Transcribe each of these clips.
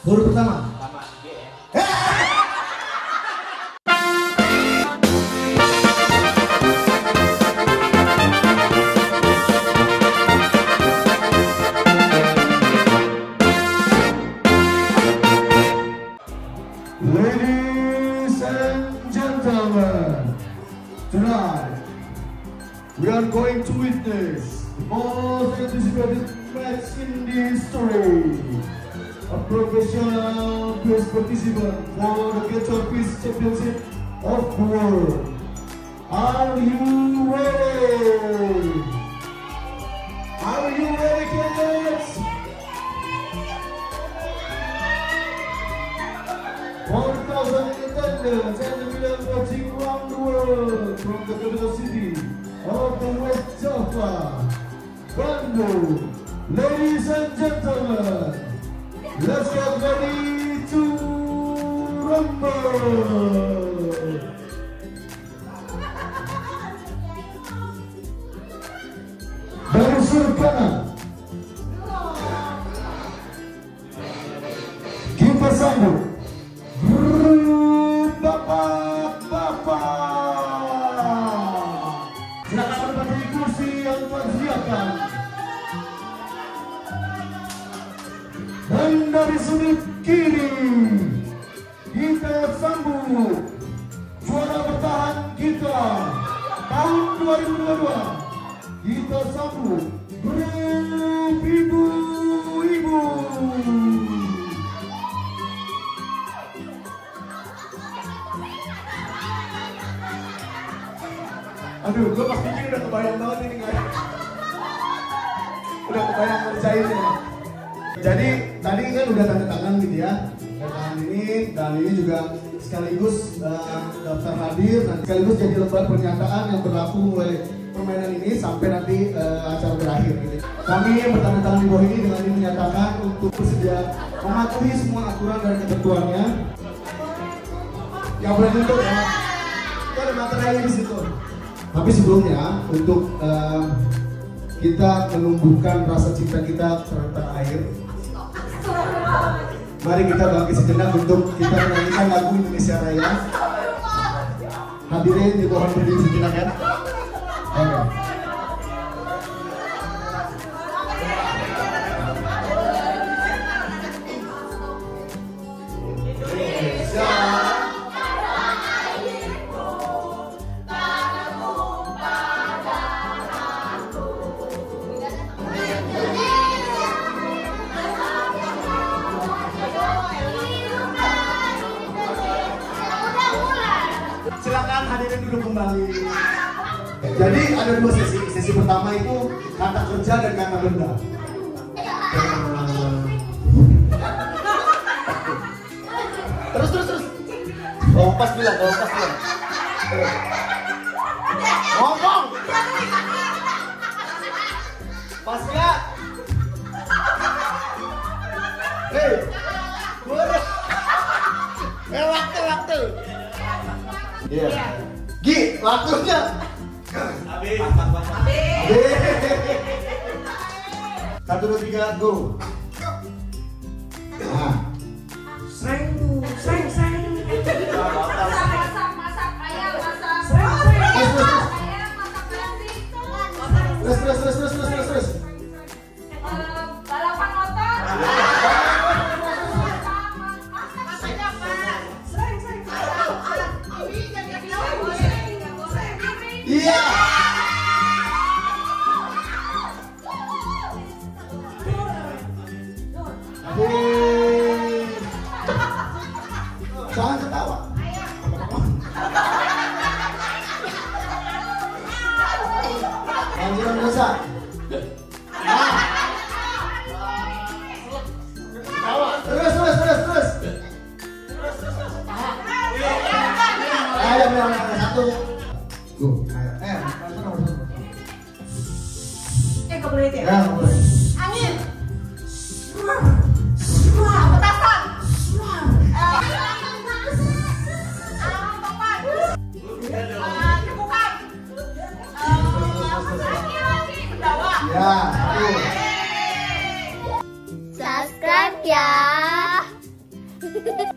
Huruf pertama. G ya. Ladies and gentlemen, tonight we are going to witness the most anticipated match in the history. A professional best participant for the Catch Peace Championship of the World. Are you ready? Are you ready, kids? For 1,000 attendants and the million watching around the world from the capital city of the West Java, Bandung. Ladies and gentlemen, let's get ready to rumble. Dari sudut kanan, kita sambut Bapak-bapak. Silakan berada di kursi yang tersediakan. Dan dari sudut kiri kita sambut juara bertahan kita tahun 2022. Kita sambut grup ibu-ibu. Aduh, gue pas pikir udah kebayang banget ini guys. Udah kebayang ngerjainnya. Jadi tadi kan udah tanda tangan gitu ya. Tanda tangan ini dan ini juga sekaligus daftar hadir dan sekaligus jadi lembar pernyataan yang berlaku mulai permainan ini sampai nanti acara berakhir gitu. Kami bertanda tangan di bawah ini dengan ini menyatakan untuk bersedia mematuhi semua aturan dan ketentuannya. Yang boleh tutup ya. Itu ada materialnya di situ. Tapi sebelumnya untuk kita menumbuhkan rasa cinta kita terhadap air, mari kita bangkit sejenak untuk kita menyanyikan lagu Indonesia Raya. Hadirin dimohon berdiri sejenak ya. Oke. Silakan hadirin duduk kembali. Jadi ada dua sesi. Sesi pertama itu kata kerja dan kata benda. Terus. Kompas bilang. Ngomong. Pas gak? Hei, waktu. Iya. Gi, waktunya. Habis. 1, 2, 3, go. Nah. Sreng. Masak ayam, masak. Terus. Balapan motor. Iya. Jangan ketawa. Lanjutan dosa. Terus. Ayo, satu. Go. Gak boleh itu ya? Ya, boleh. Angin. Petasan. Topan. Cepukan. Pendawa. Ya, satu. Subscribe ya.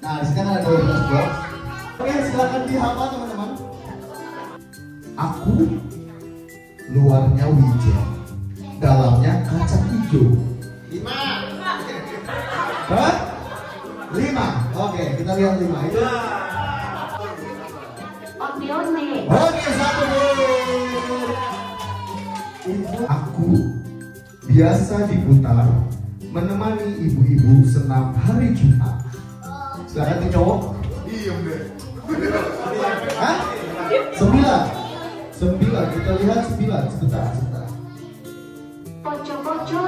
Nah, di sini kan ada 12 box. Oke, silakan dihafal teman-teman. Aku luarnya wijen, dalamnya kacang hijau. 5. Hah? 5. Oke, kita lihat 5 itu. Oke, 1 Aku biasa diputar menemani ibu-ibu senam hari Jumat. Silakan di cowok. Iya, deh. Hah? 9. Kita lihat 9. Sebentar. Poco-poco.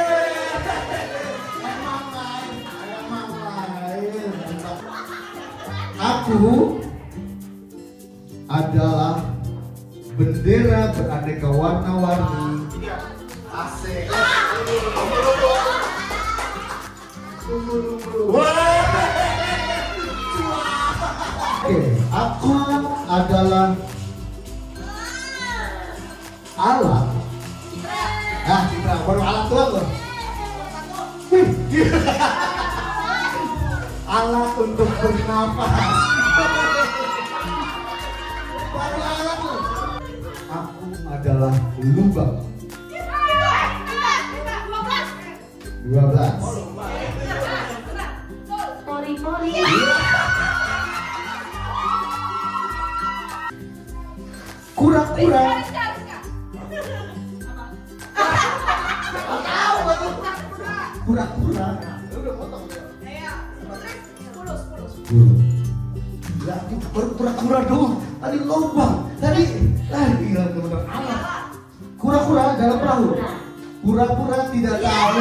Emang lain. Aku adalah bendera beraneka warna-warni. Asik. Oke, aku adalah alat. Nah, kita baru alat doang loh. Alat untuk bernafas. Baru alat loh. Aku adalah lubang. 12. Pori-pori. Kura-kura. Kura-kura. Gila, itu baru kura-kura doang. Tadi lubang. Tadi gila teman-teman. Alat. Kura-kura dalam perahu. Pura-pura tidak tahu.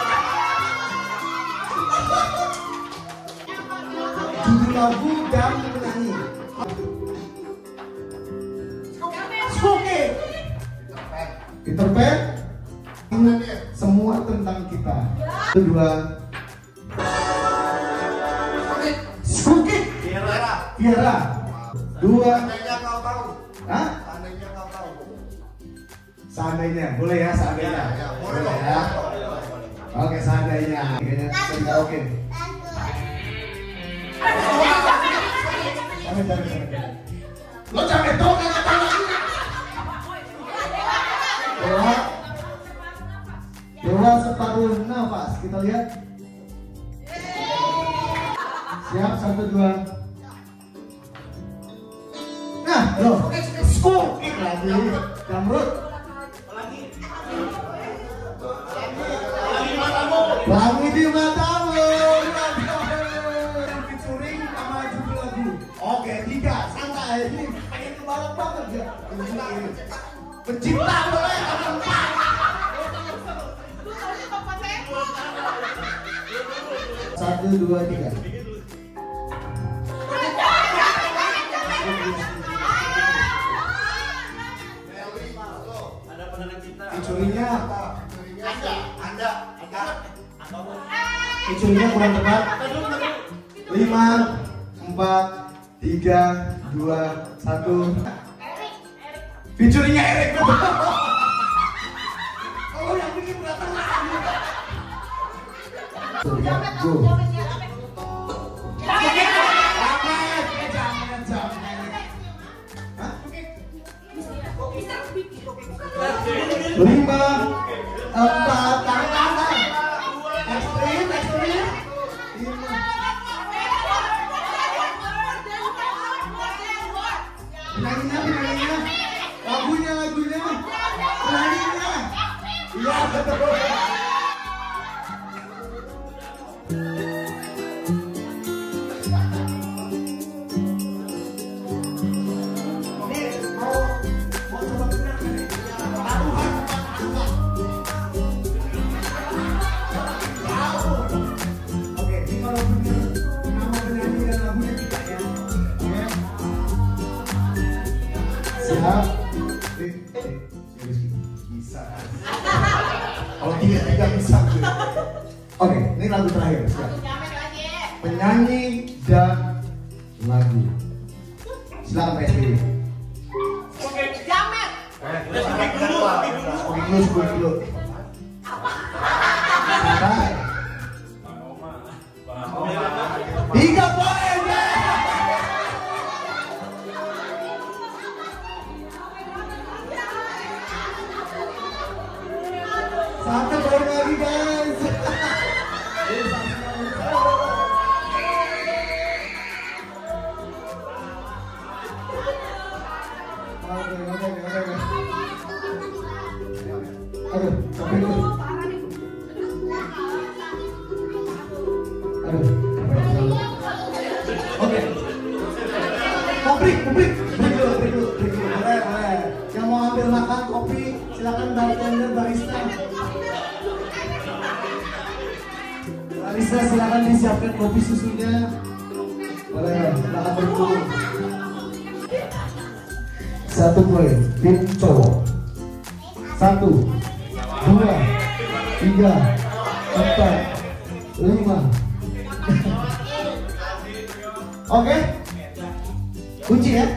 Judul lagu dan penyanyi. Oke. Peter Pan. Semua tentang kita. Kedua. Suki. Tiara. 2. Seandainya kau tahu. Hah? Seandainya kau tahu. Seandainya, boleh ya seandainya. Ya, boleh ya. Oke, seandainya. Kayaknya oke. Lo jangan tahu kata lagi. Doa separuh nafas. Kita lihat. Siap, 1, 2. Nah, lo. Skokik lagi. Jamrut. Pelangi di matamu. Featuring sama judul lagu. Oke, 3. Santai. Ini pengen kebalap banget ya. Pencipta boleh. 1, 2, 3. Featuringnya Featuringnya kurang tepat. 5, 4, 3, 2, 1. Featuringnya Erik. Oh, yang bikin belakang. Go. Lima, 4, tangan. Ekstrim. Penyanyinya. Lagunya. Penyanyinya. Iya, betul. Siap. Bisa. Kalau tidak bisa. Oke, ini lagu terakhir. Siap. Penyanyi dan lagu. Silakan Pak SBY. Jamet. Speak dulu. Santai. 3 poin. Oke. Break dulu. Boleh. Yang mau ambil makan kopi, silakan bartender barista. Barista silakan disiapkan kopi susunya. Boleh, silakan berkumpul. 1 poin, tim cowok. 1, 2, 3, 4, 5. Oke? Kunci ya?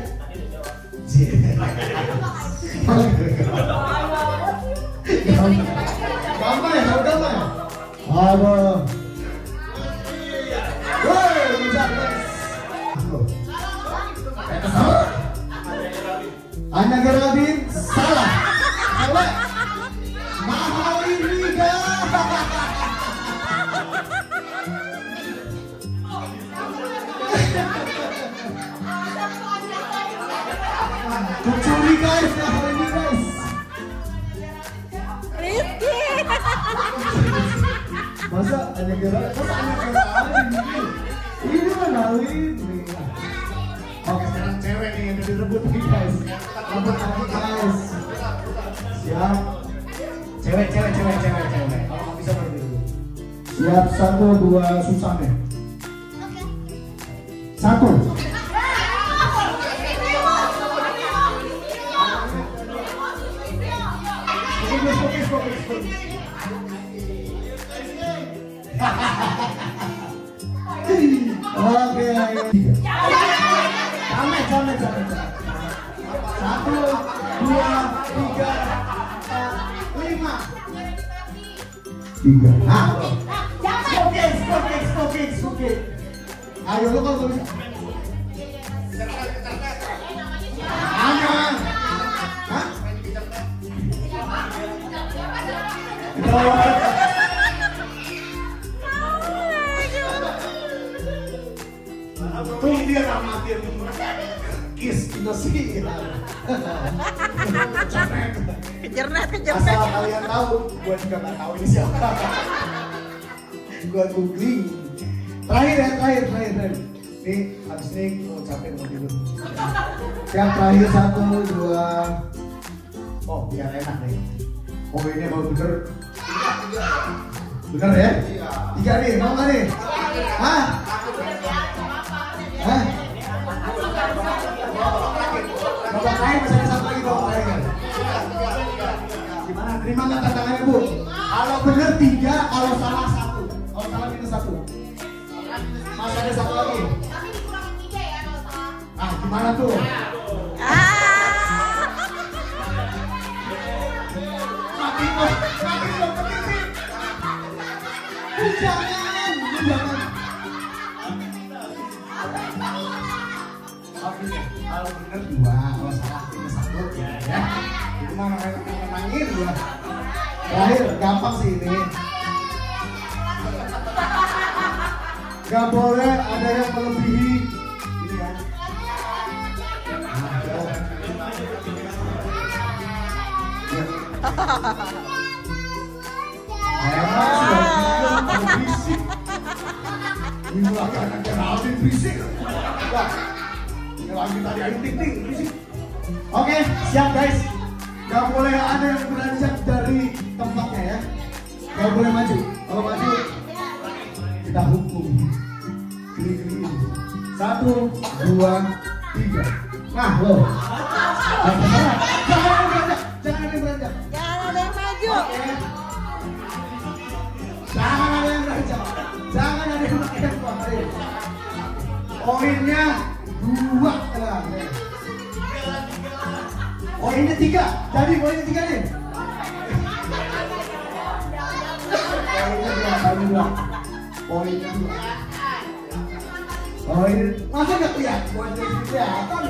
Gampang ya? Aduh. Woi, bisa guys. Anya Geraldine salah. Mahal ini guys. Kucuri guys, mahal ini guys. Rizky. Masa Anya Geraldine ini mana ini? Oke, sekarang cewek nih yang direbut nih guys. Rebut lagi guys. Siap. Cewek. Kalau nggak bisa berdiri. Siap, 1, 2, susah deh. 1. Fokus. Oke, ayo. 3. Sampai. 1, 2, 3, 4, 5. 3. Nah, oke. Ayo lo kalau bisa. Hah? Tuh dia amatir Kiss Indonesia. Kejernet. Asal kalian tahu, gua juga nggak tahu ini siapa. Gua googling. Terakhir. Nih, habis ini gua capek mau tidur. Yang terakhir 1, 2. Oh, biar enak nih. Oh, ini mau bener. Bener ya? 3 nih, mau nggak nih? Hah? Bapak lain masih ada 1 lagi bapak lain. Gimana? Terima nggak tantangannya Bu? Kalau bener 3, kalau salah 1. Kalau salah minus 1. Masih ada 1 lagi. Tapi dikurangin 3 ya kalau salah. Ah, gimana tuh? Mati dong. Jangan. Kalau bener 2, kalau salah minus 1 ya. Itu mah menangin ya. Terakhir, gampang sih ini. Gak boleh ada yang melebihi ini ya. Berisik. Ini lagi anak Geraldine berisik. Wah, ini lagi tadi Ayu Ting Ting berisik. Oke, siap guys. Gak boleh ada yang beranjak dari tempatnya ya. Gak boleh maju. Kalau maju kita hukum. Gini. 1, 2, 3. Nah, lo. Jangan ada yang beranjak. Jangan ada yang maju. Jangan ada yang beranjak. Jangan ada yang beranjak. Poinnya 2 lah. Poinnya 3. Jadi poinnya 3 nih. Poinnya 2. Oh ini masa nggak kelihatan? Poinnya kelihatan.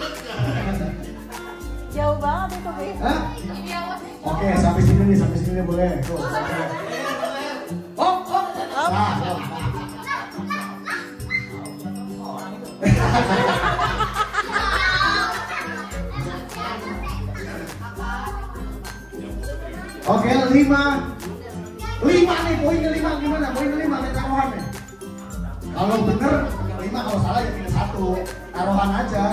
Jauh banget itu, Bi. Hah? Oke, sampai sini nih boleh. Tuh. Oh. Nah. Oke, 5 nih, poinnya 5 gimana? Poinnya 5 kita taruhan nih. Kalau bener 5, kalau salah ya minus 1. Taruhan aja.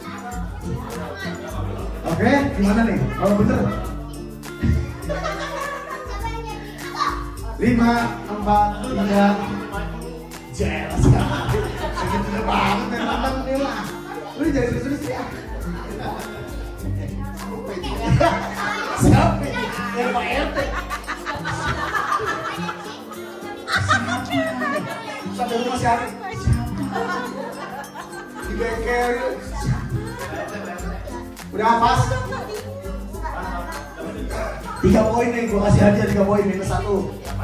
Oke, gimana nih? Kalau bener 5, 4, 3. Jelas kan? Bener banget memang nih lah. Lu jangan serius-serius ya. Siapa ini? Yang Pak RT. Sampai rumah si Ari. Dibeker. Udah pas. 3 poin nih, gua kasih hadiah 3 poin minus 1.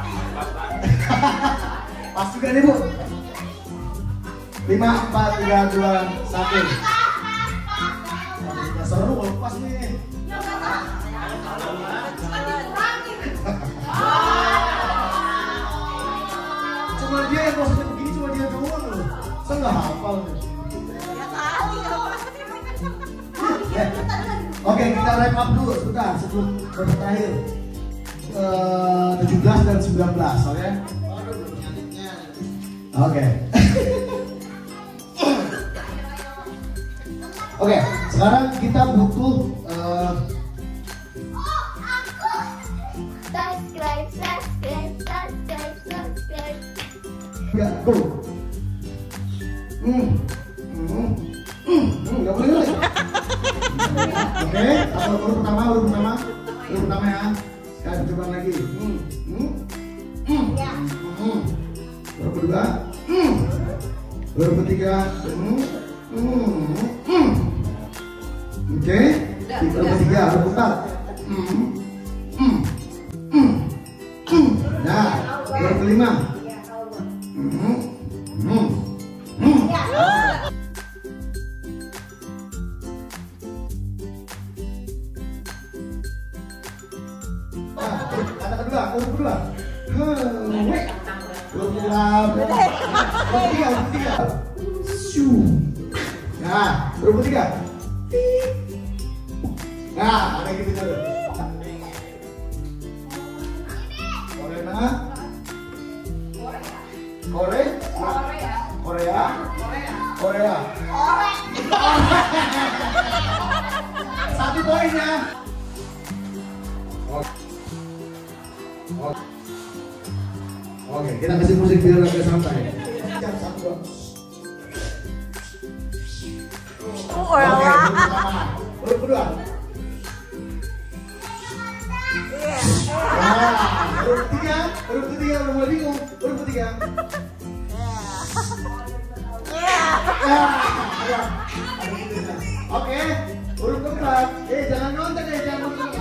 Pas juga nih Bu. 5, 4, 3, 2, 1. Seru kalau pas nih. Cuma dia yang posisinya begini, cuma dia doang loh. Saya nggak hafal nih. Oke, kita wrap up dulu sebentar sebelum babak terakhir. 17 dan 19, oke? Oke. Oke, sekarang kita butuh ya, go. Nggak boleh lagi. Oke, urut pertama ya. Sekarang coba lagi. Urut kedua. Urut ketiga. Oke, urut ketiga, urut keempat. Nah, urut kelima. Kata kedua, urut kedua. Urut ketiga. Nah, urut ketiga. Nah, ada gitu dulu. Korea. Korea. 1 poin ya. Oke, kita kasih musik biar agak santai. Jam 1. Oke, urut kedua. Urut ketiga, udah mulai bingung. Urut ketiga. Oke, urut keempat. Jangan nonton ya, jangan nonton.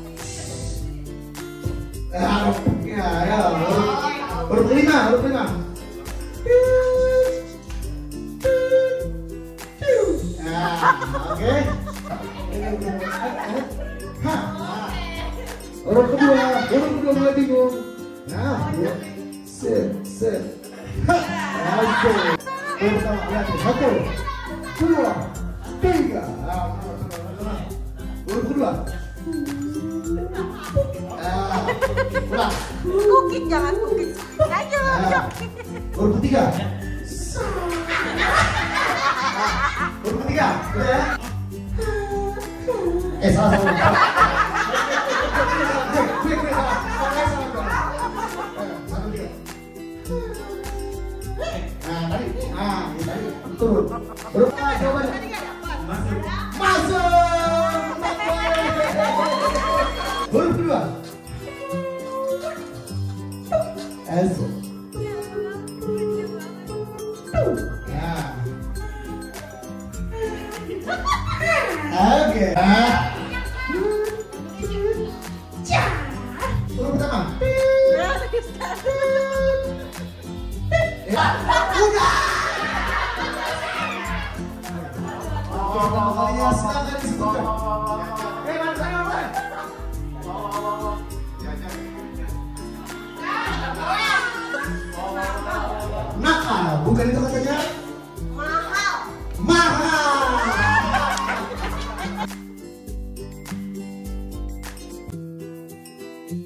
Ya, urut kelima. Oke. Urut kedua mulai bingung. Nah, set. Oke. Urut pertama, lihat 1, 2, 3. Urut kedua. Ulang. Cooking, jangan cooking. Ayo, Urut ketiga. Urut ketiga, udah ya? Salah. Tadi turun. Urut coba masuk. Urut kedua. Esok. Oke. Urut pertama. Udah. Pokoknya silakan disebutkan. Mana saya mana? Nakal, bukan itu katanya? Mahal.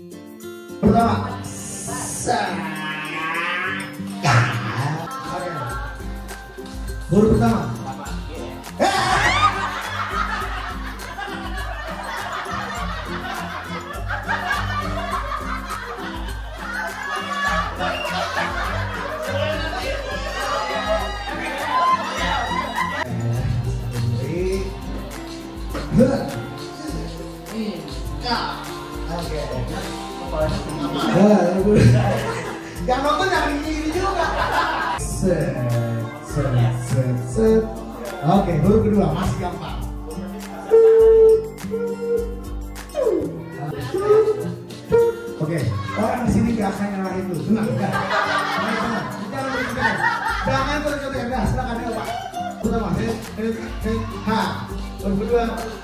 Pertama. Huruf pertama. Yang nonton yang ini juga. Set. Oke, huruf kedua masih gampang. Oke, orang di sini gak akan nyalahin lu. Tenang, enggak. Jangan terus-terus ya, silakan ya Pak. Pertama, H. Huruf kedua,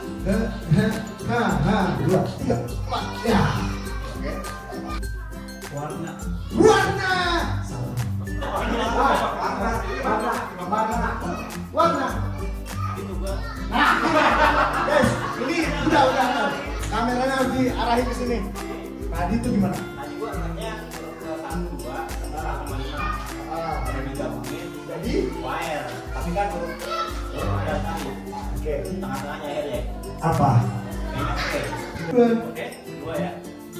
H, 2, 3, 4, ya. Oke. Warna. Warna. Guys, ini udah. Kameranya harus diarahin ke sini. Tadi itu gimana? Tadi gua nanya ke 1, 2, sekarang 5. Ada digabungin jadi wire. Tapi kan belum ada satu. Oke. Tengah-tengahnya akhirnya. Apa? Oke. Dua. Oke, 2 ya.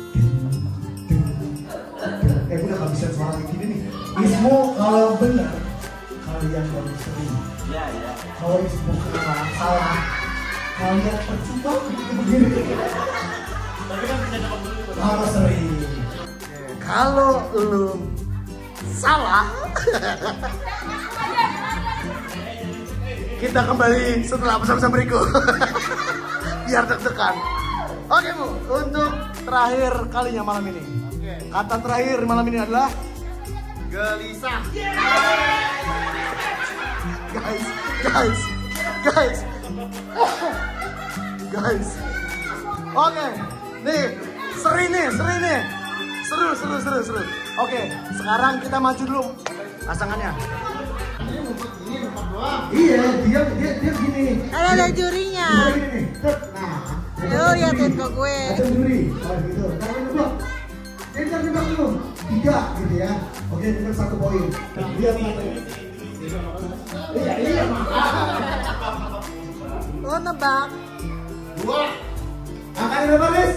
Udah gak bisa suara kayak gini nih. Ismu kalau benar kalian baru sering. Iya. Kalau ismu salah kalian percuma begini. Tapi kan bisa dapat dulu. Harus sering. Kalau lu salah, kita kembali setelah pesan-pesan berikut. Biar deg-degan. Oke Bu, untuk terakhir kalinya malam ini. Kata terakhir malam ini adalah gelisah. Guys. Oke, nih seri nih. Seru. Oke, sekarang kita maju dulu pasangannya. Iya, dia gini. Ada jurinya. Nah, Lu liatin ke gue. ada juri. Oh gitu. Kalau nembak, kita nembak dulu 3 gitu ya. Oke, kita 1 poin. Lihat matanya. Iya. Lo nebak. 2. Angkanya berapa, Riz?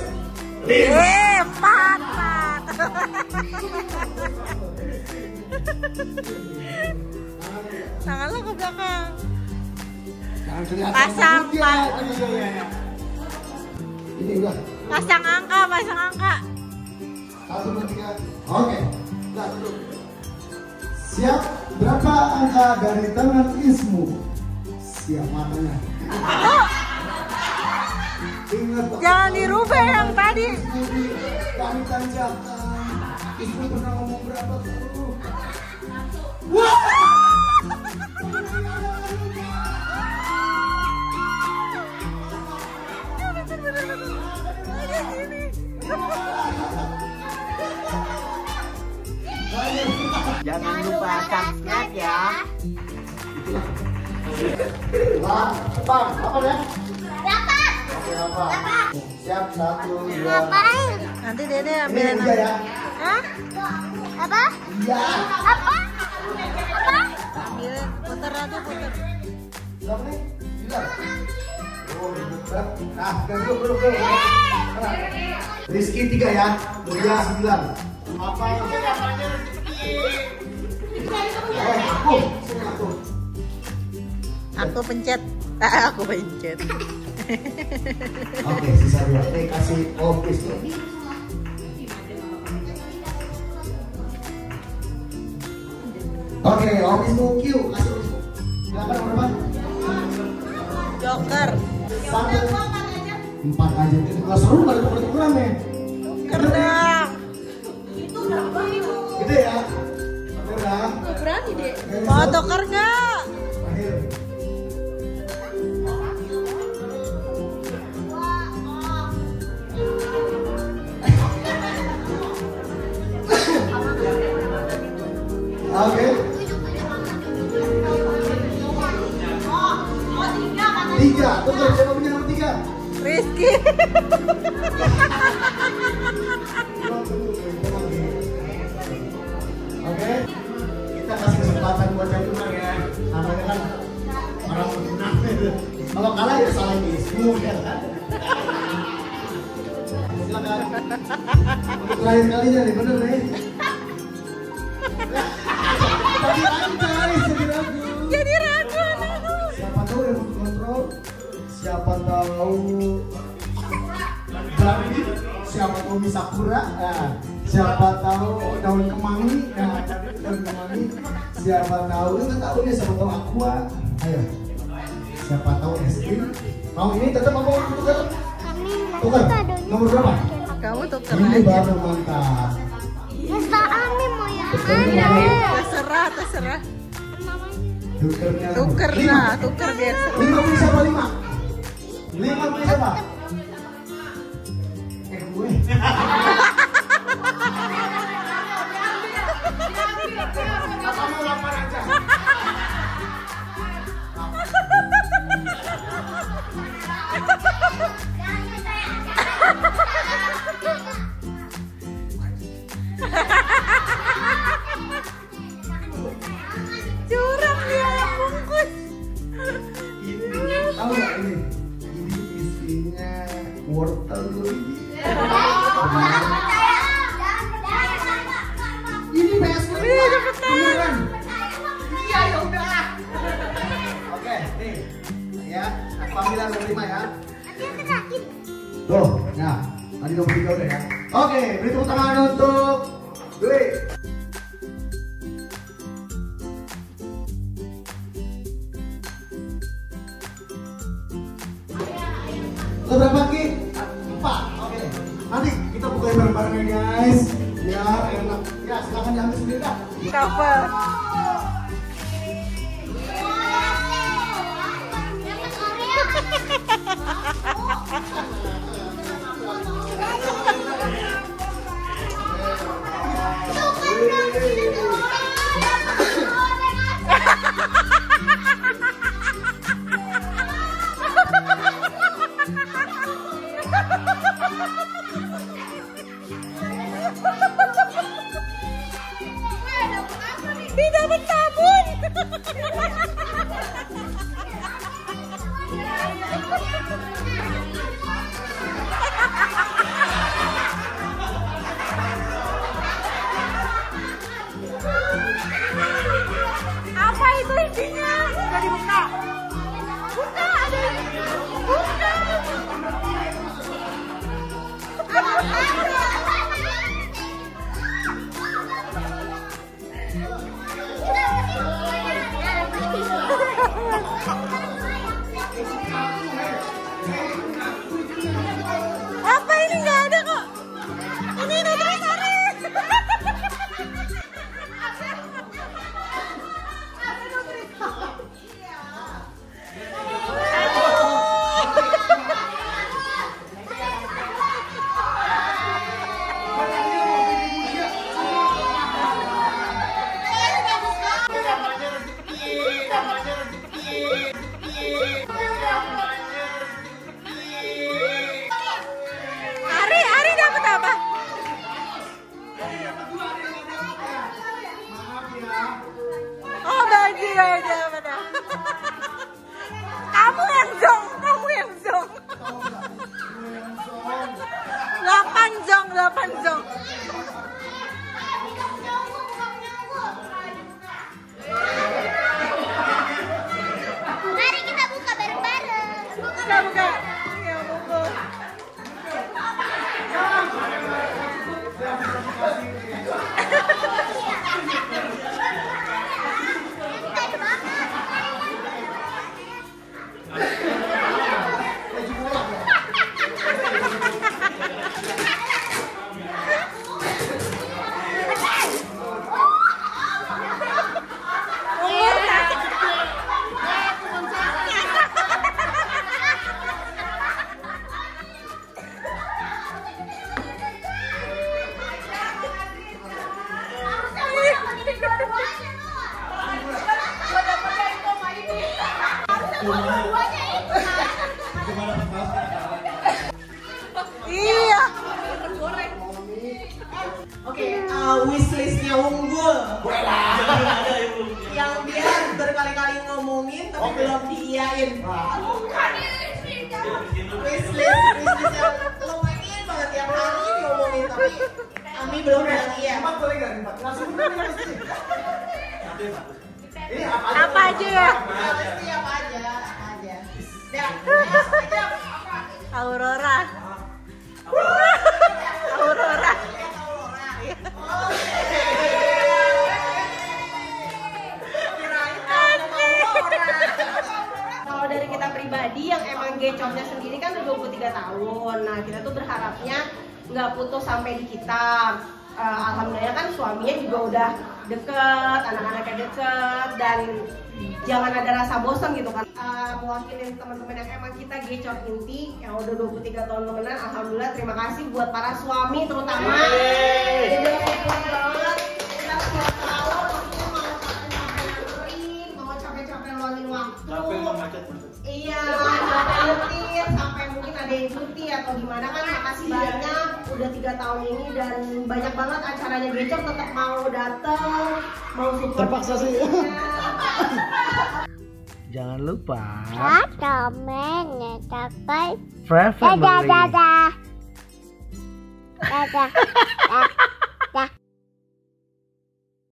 4. Tangan lo ke belakang. Jangan kelihatan. Pasang, Iya. Pak. Ini udah. Pasang angka. 1, 2, 3. Oke. Nah, dulu. Siap? Berapa angka dari tangan Ismu? Siap matanya. Ingat, Jangan dirubah yang tadi. kami tanjakan. Ismu pernah ngomong berapa tuh? Jangan lupa subscribe ya. Bang, apa ya? 8. Oke, apa? Siap, 1, 2. Ngapain? Nanti Dede Ini ambilin. udah ya? Hah? Apa? Iya. Apa? Ambilin. Puter. Berapa nih? 9. Oh, ribet banget. Nah, dulu. Rizky 3 ya, Mulia 9. Apa yang aku. Aku pencet. Aku pencet. Oke, sisa 2. Kasih office tuh. Oke, office mau Q. Kasih office. Silakan berapa? Joker. 4 aja. Itu nggak seru kalau tuker-tukeran nih. Kerdang. Gede ya. Udah. Berani deh. Mau tuker nggak? Akhir. Oke. 3. Tuker, siapa punya nomor 3? Rizky. Oke. Kita kasih kesempatan buat yang menang ya. Namanya kan Model kan? Silakan. Untuk terakhir kalinya nih, bener nih. Tadi ragu guys, jadi ragu. Jadi ragu anakku. Siapa tahu yang kontrol? Siapa tahu dari siapa tahu Misakura? Nah, siapa tahu daun kemangi? Nah, daun kemangi. Siapa tahu? Nggak tahu nih, siapa tahu Aqua? Ayo. Siapa tahu es krim? Mau ini tetap apa mau tukar? Tukar. Nomor berapa? Kamu tuker Ini aja. baru mantap. Masa Ami mau yang Tukernya mana? Terserah, terserah. Tukernya. Tuker Lima. nah, tuker biar seru. 5 punya siapa 5? 5 punya siapa? Gue. Apa mau 8 aja? Curang dia bungkus. Tahu nggak ini? Ini isinya wortel dulu ini. Ini PS beneran. Iya ya udah. Oke, nih. Ya, panggilan nomor 5 ya. Tuh, nah, tadi nomor 3 udah ya. Oke, beri tepuk tangan untuk Dwi. Berapa Ki? 4. Oke. Nanti kita bukain bareng-bareng ya guys. Biar enak. Ya, silakan diambil sendiri dah. Cover. Tidak bertabun. Apa itu intinya? Sudah dibuka. Buka, ada ini. Buka. Apa ini nggak ada kok? Ini Nutrisari. Ari dapat apa? Oh baju aja mana? Kamu yang zong, kamu yang zong. 8 zong, 8 zong. Mari kita buka bareng-bareng. Buka, buka. Ya, buka. Iya. Oke, wishlistnya unggul. Yang biar berkali-kali ngomongin tapi belum diiyain. Bukan ini Wishlist yang lo pengen banget tiap hari diomongin, tapi Ami belum bilang iya. Empat boleh nggak? Empat. Langsung bener ya sih. Ini Apa aja ya? Pasti apa aja, apa aja. Dan aja apa? Aurora. Aurora. Kalau dari kita pribadi yang emang gecotnya sendiri kan udah 23 tahun. Nah, kita tuh berharapnya nggak putus sampai di kita. Alhamdulillah kan suaminya juga udah deket, anak-anaknya deket, dan jangan ada rasa bosan gitu kan. Mewakilin teman-teman yang emang kita gecot inti yang udah 23 tahun temenan, alhamdulillah terima kasih buat para suami terutama. Udah support banget. Kita setiap tahun maksudnya mau capek-capek luangin waktu. Iya, sampai nyetir, sampai mungkin ada yang cuti atau gimana kan, makasih banyak udah 3 tahun ini dan banyak banget acaranya Gecok tetap mau datang, mau support. Terpaksa sih. Jangan lupa komen, subscribe. Friend Family. Dadah. Dadah.